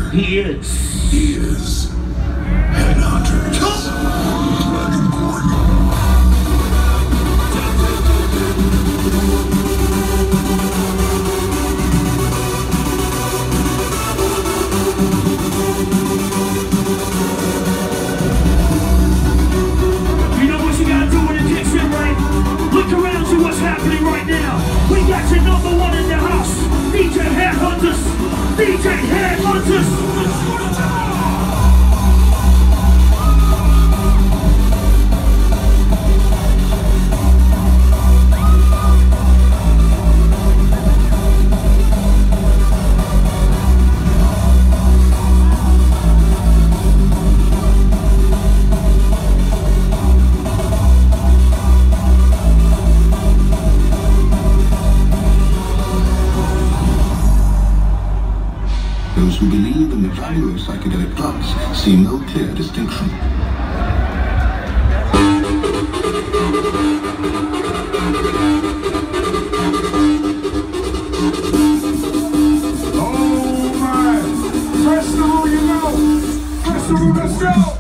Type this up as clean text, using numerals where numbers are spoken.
He is. He is. Headhunters. Dragonborn. You know what you gotta do when it kicks in, right? Look around, see what's happening right now. We got your number one in the house. DJ Headhunters. DJ Headhunters. Those who believe in the value of psychedelic drugs see no clear distinction. Oh my! First of all, you know. First of all, let's go!